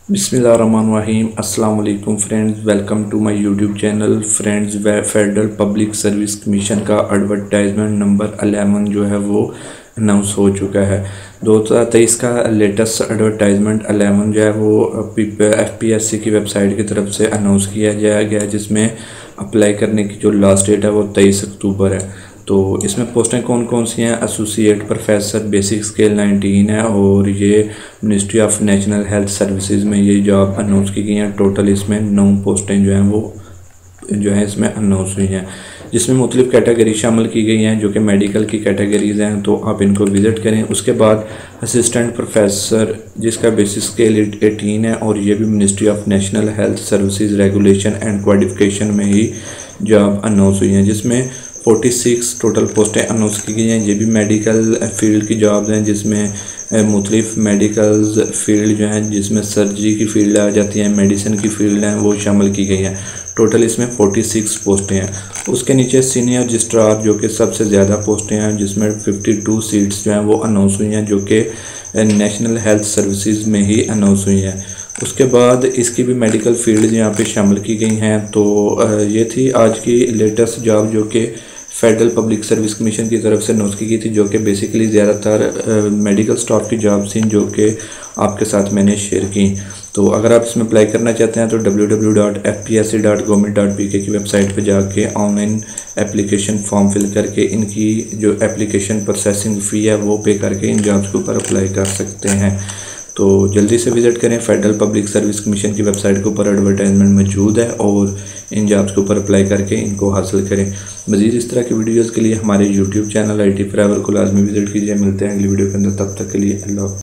बिस्मिल्लाहिर्रहमानिर्रहीम। अस्सलाम वालेकुम friends, welcome to my YouTube channel. Friends, federal public service commission का एडवर्टाइजमेंट नंबर 11 जो है वो अनाउंस हो चुका है। 2023 का लेटेस्ट एडवर्टाइजमेंट 11 जो है वो FPSC की वेबसाइट की तरफ से अनाउंस किया गया, जिसमें अप्लाई करने की जो लास्ट डेट है वो 23 अक्टूबर है। तो इसमें पोस्टें कौन कौन सी हैं? एसोसिएट प्रोफेसर बेसिक स्केल 19 है, और ये ministry of national health services में ये जॉब अनाउंस की गई हैं। टोटल इसमें 9 पोस्टें जो हैं वो जो है इसमें अनाउंस हुई हैं, जिसमें मुख्तलिफ कैटेगरी शामिल की गई हैं जो कि मेडिकल की कैटेगरीज हैं। तो आप इनको विज़िट करें। उसके बाद असिस्टेंट प्रोफेसर जिसका बेसिक स्केल 18 है, और ये भी ministry of national health services regulation and qualification में ही जॉब अनाउंस हुई हैं, जिसमें 46 टोटल पोस्टें अनाउंस की गई हैं। ये भी मेडिकल फील्ड की जॉब्स हैं, जिसमें मुख्तलिफ मेडिकल्स फील्ड जो हैं, जिसमें सर्जरी की फील्ड आ जाती है, मेडिसिन की फील्ड हैं, वो शामिल की गई हैं। टोटल इसमें 46 पोस्टें हैं। उसके नीचे सीनियर रजिस्ट्रार जो कि सबसे ज़्यादा पोस्टें हैं, जिसमें 52 सीट्स जो हैं वो अनाउंस हुई हैं, जो कि नेशनल हेल्थ सर्विसेज में ही अनाउंस हुई हैं। उसके बाद इसकी भी मेडिकल फील्ड यहाँ पे शामिल की गई हैं। तो ये थी आज की लेटेस्ट जॉब जो कि फेडरल पब्लिक सर्विस कमीशन की तरफ से अनाउंस की गई थी, जो कि बेसिकली ज़्यादातर मेडिकल स्टाफ की जॉब्स थी जो कि आपके साथ मैंने शेयर की। तो अगर आप इसमें अप्लाई करना चाहते हैं तो www.fpsc.government.pk की वेबसाइट पर जाके ऑनलाइन एप्लीकेशन फॉर्म फिल करके इनकी जो एप्लीकेशन प्रोसेसिंग फ़ी है वो पे करके इन जॉब्स के ऊपर अप्लाई कर सकते हैं। तो जल्दी से विज़िट करें। फेडरल पब्लिक सर्विस कमीशन की वेबसाइट के ऊपर एडवर्टाइजमेंट मौजूद है, और इन जॉब्स के ऊपर अप्लाई करके इनको हासिल करें। मज़ीद इस तरह की वीडियोज़ के लिए हमारे यूट्यूब चैनल IT फॉरएवर को लाजमी विज़िट कीजिए। मिलते हैं अगली वीडियो के अंदर, तब तक के लिए अल्लाह।